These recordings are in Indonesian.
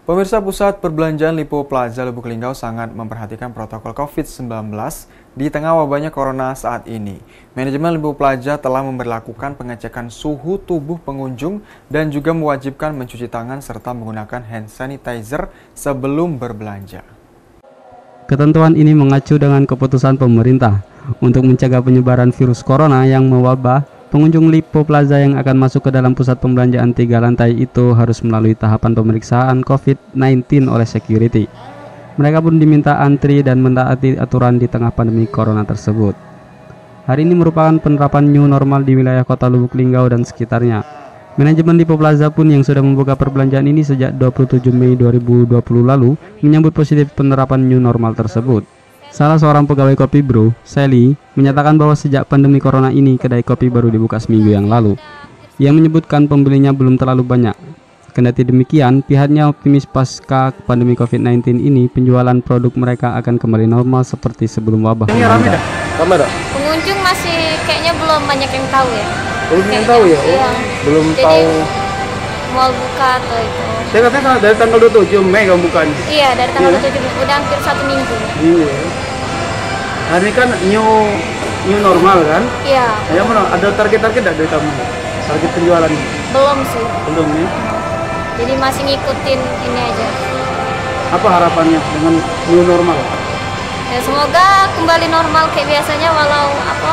Pemirsa, Pusat Perbelanjaan Lipo Plaza Lubuk Linggau sangat memperhatikan protokol COVID-19 di tengah wabahnya corona saat ini. Manajemen Lipo Plaza telah memberlakukan pengecekan suhu tubuh pengunjung dan juga mewajibkan mencuci tangan serta menggunakan hand sanitizer sebelum berbelanja. Ketentuan ini mengacu dengan keputusan pemerintah untuk mencegah penyebaran virus corona yang mewabah. Pengunjung Lipo Plaza yang akan masuk ke dalam pusat pembelanjaan 3 lantai itu harus melalui tahapan pemeriksaan COVID-19 oleh security. Mereka pun diminta antri dan mentaati aturan di tengah pandemi corona tersebut. Hari ini merupakan penerapan new normal di wilayah kota Lubuk Linggau dan sekitarnya. Manajemen Lipo Plaza pun yang sudah membuka perbelanjaan ini sejak 27 Mei 2020 lalu menyambut positif penerapan new normal tersebut. Salah seorang pegawai Kopi Bro, Sally, menyatakan bahwa sejak pandemi corona ini, kedai kopi baru dibuka seminggu yang lalu. Ia menyebutkan pembelinya belum terlalu banyak. Kendati demikian, pihaknya optimis pasca pandemi COVID-19 ini, penjualan produk mereka akan kembali normal seperti sebelum wabah. Ini ramai dah? Ramai dah? Pengunjung masih kayaknya belum banyak yang tahu ya. Belum yang tahu ya? Iya. Belum Jadi, tahu. Mau buka atau itu. Saya katanya dari tanggal 27 Mei kamu buka nih? Iya, dari tanggal 27 udah hampir 1 minggu. Iya. Hari ini kan new normal kan? Iya. Ya mana? Ada target-target tidak dari kamu? Target penjualan? Belum sih. Belum ya? Jadi masih ngikutin ini aja. Apa harapannya dengan new normal? Ya semoga kembali normal kayak biasanya walau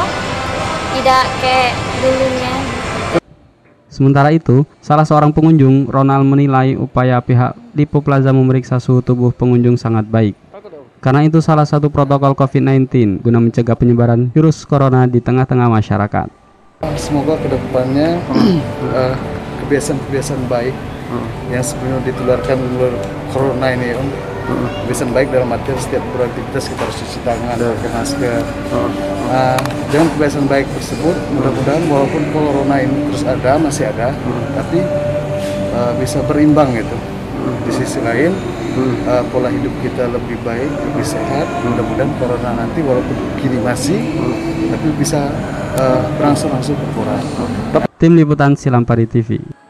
tidak kayak dulunya. Sementara itu, salah seorang pengunjung, Ronald, menilai upaya pihak Lipo Plaza memeriksa suhu tubuh pengunjung sangat baik. Karena itu salah satu protokol COVID-19 guna mencegah penyebaran virus corona di tengah-tengah masyarakat. Semoga kedepannya kebiasaan-kebiasaan baik yang sebelumnya ditularkan corona ini, kebiasaan baik dalam arti setiap beraktivitas kita harus cuci tangan, pakai masker. Dengan kebiasaan baik tersebut, mudah-mudahan walaupun corona ini terus ada, masih ada, tapi bisa berimbang gitu. Di sisi lain, pola hidup kita lebih baik, lebih sehat. Mudah-mudahan corona nanti walaupun kini masih, tapi bisa berangsur-angsur berkurang. Tim Liputan Silampari TV.